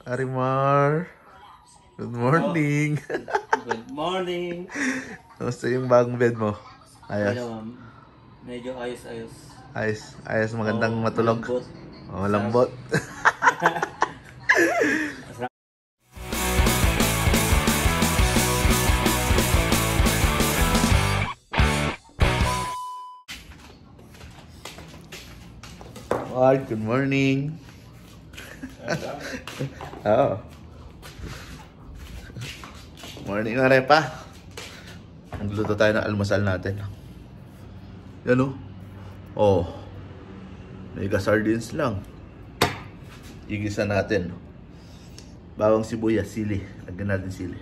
Arimar. Good morning. Good morning. Kamusta yung bagong bed mo? Ayos. Medyo ayos-ayos. Ayos. Magandang matulog. Malambot. Lambot. Good morning. Oo. Morning nga rin pa. Nagluto tayo ng almusal natin. Yan o. Oh. Mega sardines lang. Igisa natin. Bawang sibuyas, sili. Lagyan natin sili.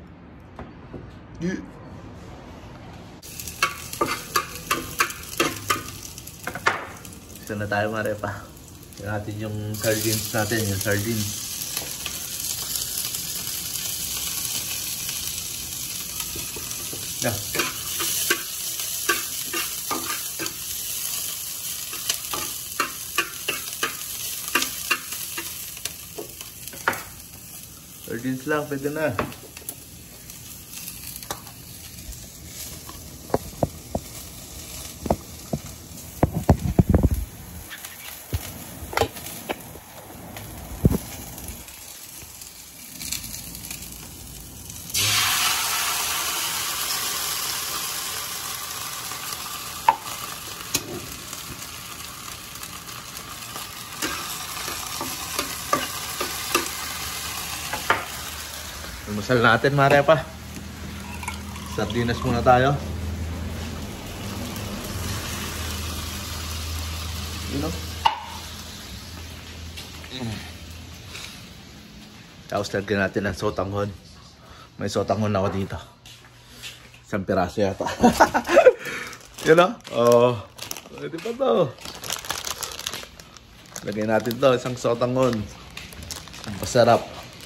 Isa na tayo mga repa. Yan natin yung sardines natin. Yung sardines. Yeah. Sardines lang, pwede na. Almusal natin mga repa. Sardinas muna tayo. You know? Tapos lagyan natin ng sotanghon. May sotanghon ako dito. Isang piraso yata. You know? Oh, di ba to? Lagyan natin to, isang sotanghon. Ang pasarap.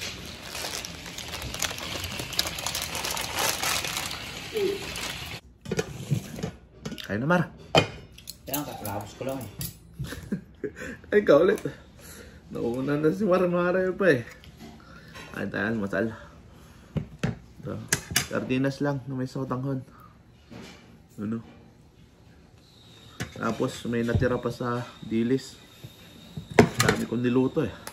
Kaya na, Mar. Yan, kakalapos ko lang eh. Ay, ikaw ulit. Nauna na si Mar pa eh. Ay, tayo, masal. Ito. Sardinas lang na may sotanghon. Ano? Tapos may natira pa sa dilis. Dami kong niluto eh.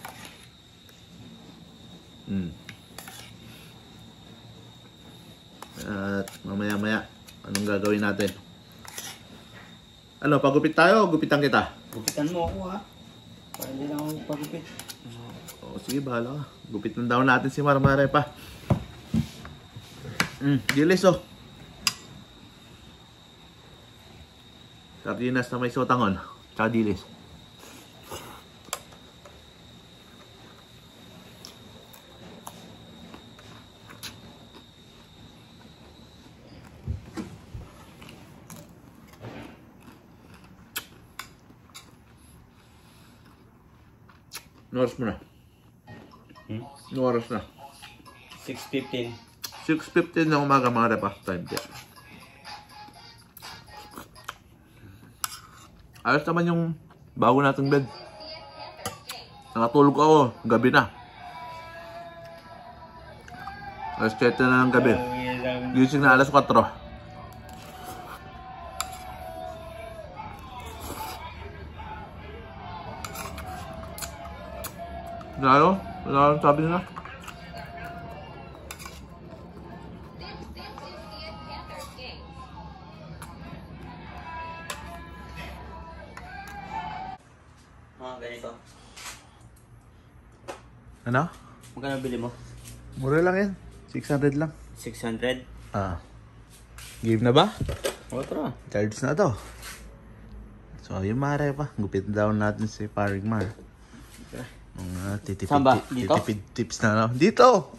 At mamaya-maya, anong gagawin natin? Ano, pagupit tayo o gupitan kita? Gupitan mo ako ha. Para hindi lang ako pagupit. Oo, sige, bahala ka. Gupitan daw natin si Marmare pa. Dilis oh. Sardinas na may sotanghon. Tsaka dilis. Ano oras mo na? Ano oras na? 6:15. 6:15 na umaga mga repa. Time check. Ayos naman yung bago nating bed. Nakatulog ako. Gabi na. Alas 7 na ng gabi. Gising na alas 4. Ano? Wala ang sabi nila. Ganito. Ano? Magkano bili mo? Mura lang yan. 600 lang. 600? Ah. Game na ba? O, tara. Charge na to. So, yung Mare pa. Gupit down natin si Paring Mar. Saan ba? Dito? Titipid tips na lang. Dito!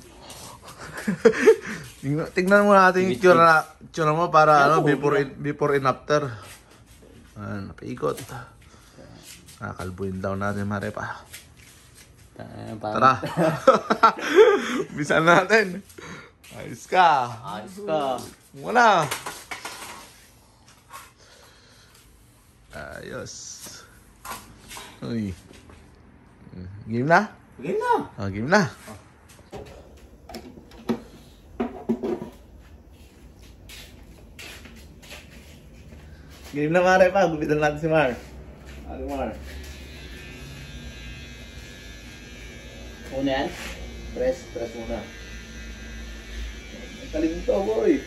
Tingnan mo natin yung tsura mo para ano, before and after. Napaikot. Kakalbuin down natin, Mare pa. Tara. Bisan natin. Ayos ka. Ayos ka. Muna. Ayos. Uy. Game na? Game na. Game na. Game na, Mare pa. Gupitan natin si Mar. Mar. Una yan? Press muna. Kaling to, boy.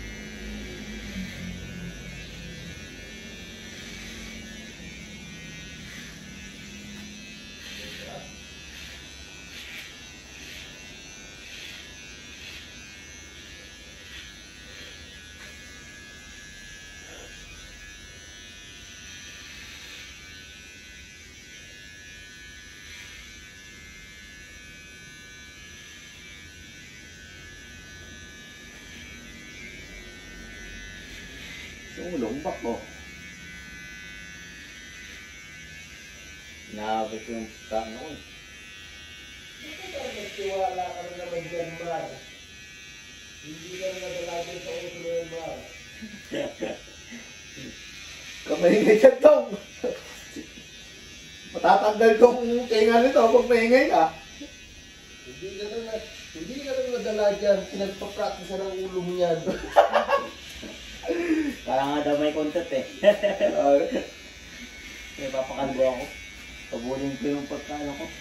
Lumbak ko. Nakabit ko yung tango ko. Nagtiwala ka na naman dyan, Mar. Hindi ka na nadalagin sa uso na yan, Mar. Kamaingay ka, Tong. Matatanggal tong tinga nito pag maingay ka. Hindi ka na nadala dyan. Pinagpapractice ng ulo mo yan. Parang nga daw may content eh. May papakalbo ako. Pabulin ko yung pagkano ko.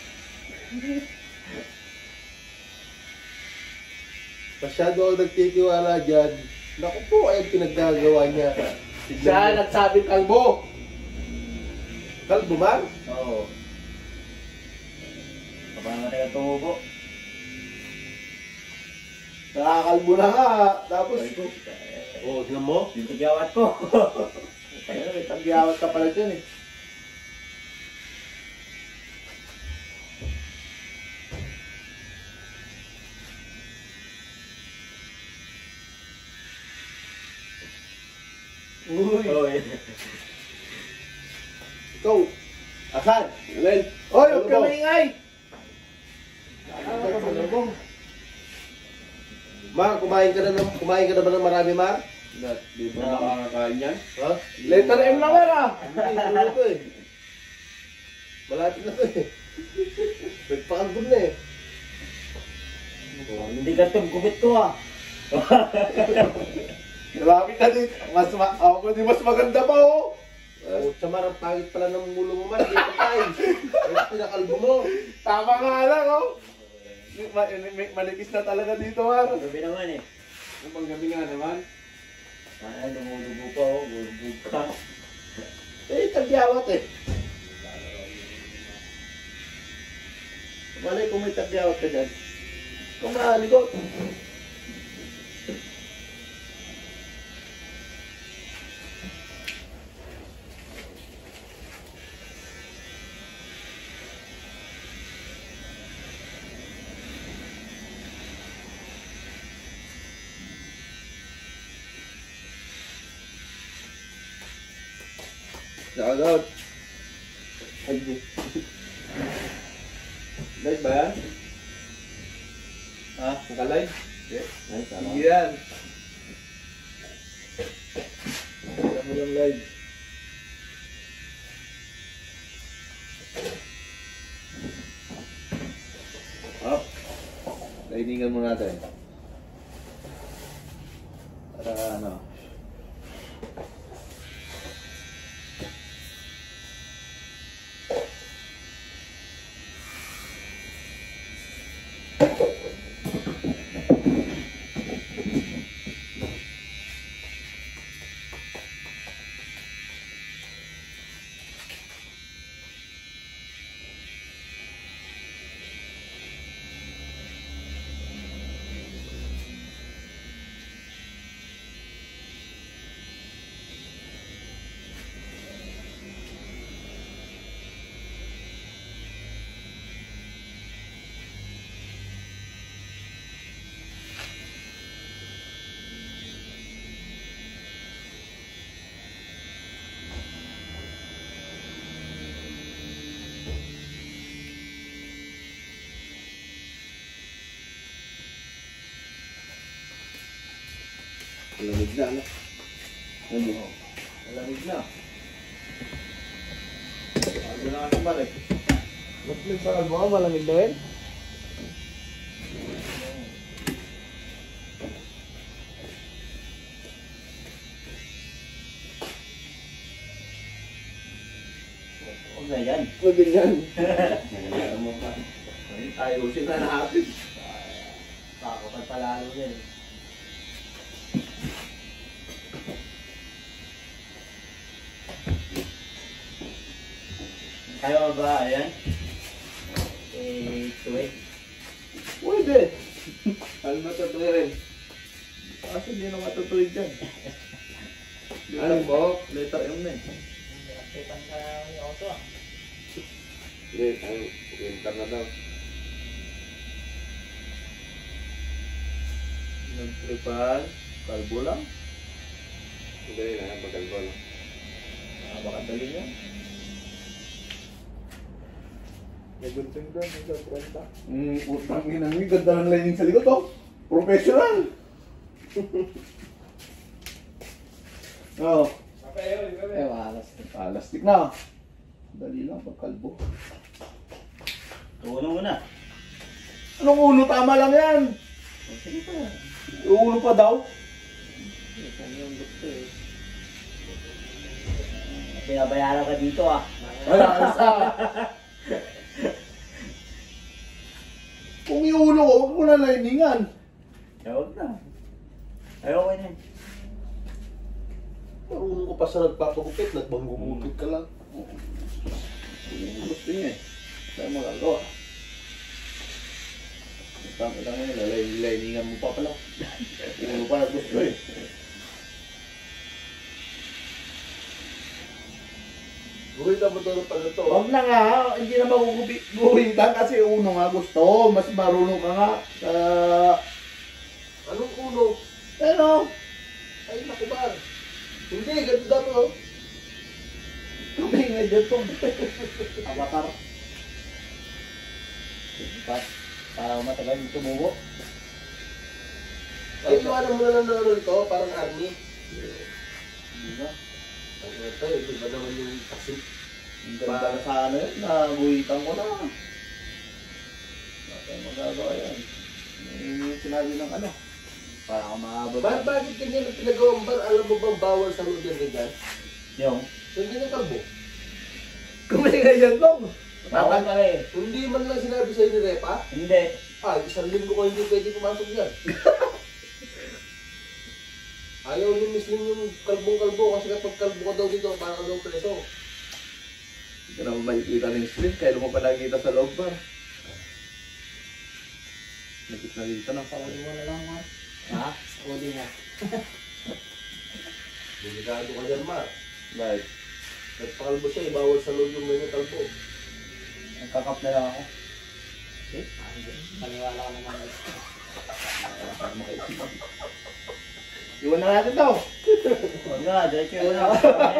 Masyado ako nagtitiwala dyan. Naku po, ay pinaggagawa niya. Siya nagsabing kalbo. Kalbo, Mar? Oo. Kapag naman tayo tumubo. Nakakalbo na nga. Tapos, tignan mo. Yung tigyawat ko. Ayun, may tagyawat ka pala dyan eh. Uy, Oy. ikaw. Asan? Well, Oy, huwag ka maingay! Mar, kumain ka na ba ng marami, Mar? Di ba makakakain yan? Ha? Letter M na, Mar ah! Hindi, ano to eh. Malapit na to eh. Nagpakagod na eh. Hindi ka gumit ko ah. Malapit na din. Ako di mas maganda pa oh! Sa Mar, ang pangit pala ng mulo mo, Mar. Hindi ka tayo. Ito pinakalbo mo. Tama nga lang oh! Manipis na talaga dito, Mar. Gabi naman eh. Ang panggabi nga naman. Ay, lumulubo pa ako. Lumulubo pa. Eh, tagyawat eh. Malay kung may tagyawat ka dyan. Kung maaligot. Agad. Live ba yan? Ha? Naka-live? Ay, tama. Yan. Alam mo yung live. Up. Liningan mo natin. Para ano. Malamig na, ano? Ano? Malamig na. Ano na kasi Mar eh. Mas sa kalbo ka, malamig na rin. Huwag na yan. Huwag ganyan. Alam mo pa. Ayusin na natin. Pakapal palalo yan. Kaya ba, ayan? Tuwing. Pwede. Ano matutuwin? Kasi hindi na matutuwin dyan. Ano po? Letter M na eh. Nakasipan ka yung auto ah. Winter na daw. Nagtripan. Kalbo lang. Hindi na, magalbo lang. Baka dali niya. May gunting doon, may gagawanta. Utang inang ganda ng lining sa likod oh. Professional! Oh. Eh, malas. Plastic na. Dali lang pagkalbo. Tuno mo na. Anong ulo? Tama lang yan. Sige pa. Ulo pa daw. Kung yung gusto eh. Pinabayaran ka dito ah. Wala ka sa. Kung iulo ko, huwag mo na liningan. Huwag na. Ayaw ko na. Marunong ko pa sa nagpapagupit, nagbanggugupit ka lang. Gusto niya eh. Saan magagawa? Tama lang yun, liningan mo pa pala. Hindi mo pa gusto eh. Guhitan mo doon pala ito. Huwag na nga, hindi na maguguhitan kasi uno nga gusto. Mas marunong ka nga sa... Anong uno? Ano? Ay, nakubar. Hindi, ganito daw. Kami nga dito. Avatar. Para matagal yung tumubo. Ay, iwanan mo na lang na ano ito, parang army. Hindi ba? Ang ito, iba naman yung taksi. Ang ganda na sana yun, naguhitan ko na. Bakit magagawa yan? Yung sinabi ng ano. Para ako makabot. Bakit ganyan ang pinagawang bar? Alam mo bang bawal sa loob yan ganyan? Yung? Yung ganyan kalbo. Kung may ganyan lang. Bawal ka eh. Hindi man lang sinabi sa'yo ni Repa. Hindi. Isang linggo ko hindi pwede pumasok yan. Ayaw ni Miss Lim yung kalbong-kalbo kasi kapag kalbo ka daw dito, parang ka daw preso. Hindi ka naman makikita ni Miss Lim, kaya mo pa nakikita sa loob bar. Nakikita ng Sauli mo na lang ha. Ha? Sauli nga. Delikado ka dyan, Mar. Right. Nagpakalbo siya, ibawal sa loob yung ganyan kalbo. Nagkakap na lang ako. Eh? Maniwala ka naman. Iwan na natin daw. Huwag na, diretso yun na.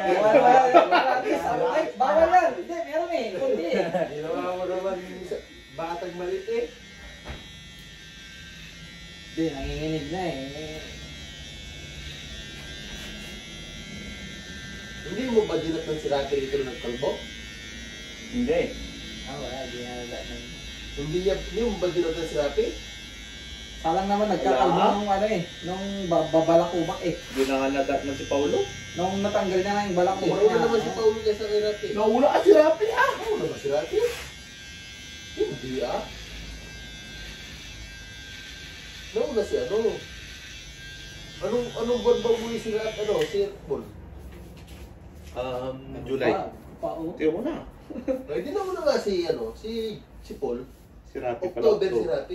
Ay, bawal lang. Hindi, meron eh. Kundi eh. Ginawa mo naman batag malit eh. Hindi, nanginginig na eh. Hindi mo ba dinat ng sirate dito ng kalbo? Hindi. Wala, di na nalaman. Hindi mo ba dinat ng sirate? Salang naman nagkakalbo nung ano eh. Nung balakubak eh. Hindi na nga nadat na si Paulo. Nung natanggal niya na yung balakubak Nauna niya. naman si Paulo kaysa kay Rati. Nauna ka si Rati ah! Nauna ba si Rati? Hindi ah. Nauna si ano? Anong buwan ba uli si Rati? Ano? Si Paul? July. Pao. Tiyo mo na. Ay, di nauna nga si ano? Si Paul. Si Rapi pala. October si Rati.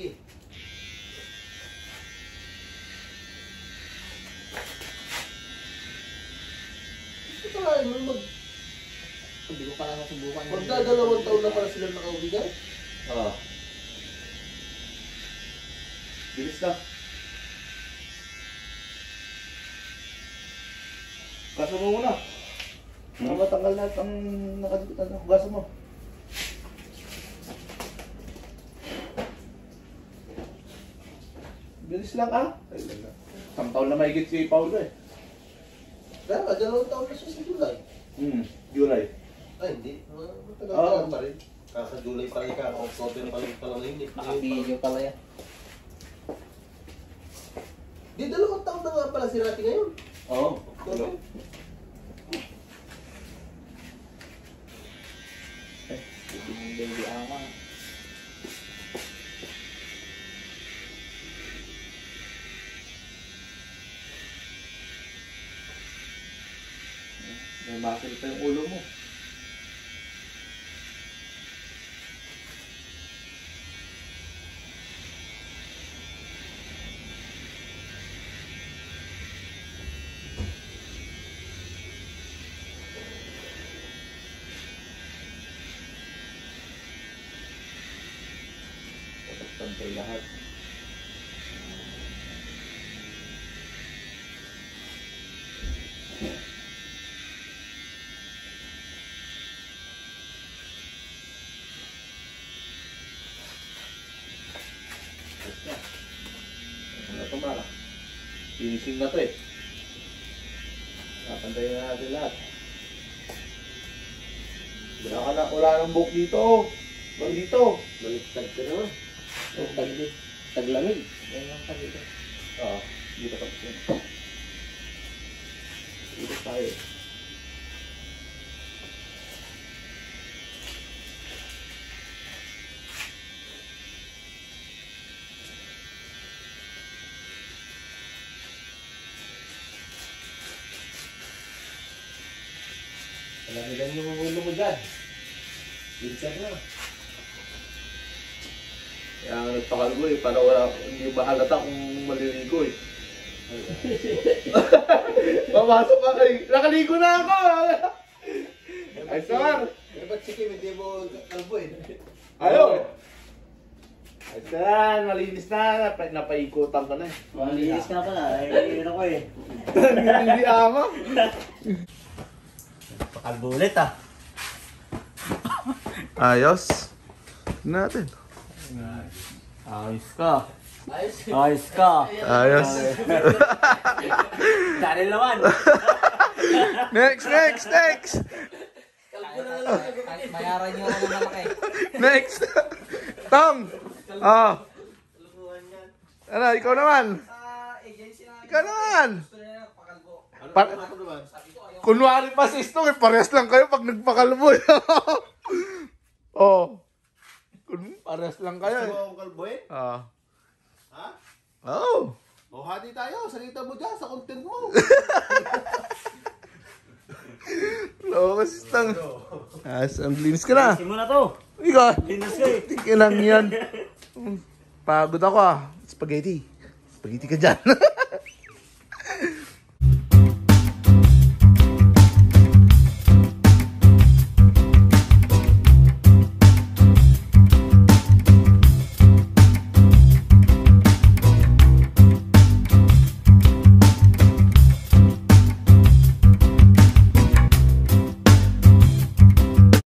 Ito nga, Hindi ko pala nasubukan. magdadalawang taon na pala sila nakauwigan. Ah. Bilis na. Gaso mo muna. Matanggal na ang nakadikit na. Gaso mo. Bilis lang ah. Isang taon na mahigit si Paulo eh. Kaya nga, dalawang taon na siya sa July. July. Ay, hindi. Matagal Oo. pa rin. Kaka-July pa rin ka. October pa lang yun. Naka-video pala yan. Di, 2 taon na nga pala si Rati ngayon. Oo. October. Baby ama. May bakit pa yung ulo mo. Pantay lahat. Ano ito mara? Finishing na to eh. Napantayin na natin lahat. Wala nang buhok dito. Wala dito. Baliktad ka naman. Taglamig. Yan lang taglamig. Oo. Dito ka pa. Dito tayo. Palamigan yung ulo mo dyan. Dito na. Kaya nga nagpakalbo eh. Para wala, hindi mahalata kung maliligo eh. Pamasok ka kay... Nakaligo na ako! Ay, sir! Ba't si Kim hindi mo kalbo eh? Ayaw! Ay, sir! Malinis na. Napaikutan ka na eh. Malinis ka pala. Ay, yun ako eh. Hindi ama. Pakalbulit ah. Ayos. Natin. Ayos ka. Ayos ka. Ayos. Channel naman. Next. Bayaran nyo ako ng malaki. Next. Tom. Oh. Ano, ikaw naman. Ikaw naman. Kunwari pa si Stong, parehas lang kayo pag nagpakalbo. Oh. Parehas lang kayo. Gusto mo akong kalbuhin? Ah. Ha? Oh. O, hati tayo. Salita mo dyan sa content mo. Loko si Stong. Ang linis ka na. Linis mo na to. Ikaw. Linis ka eh. Tingin lang yan. Pagod ako ah. Spaghetti ka dyan.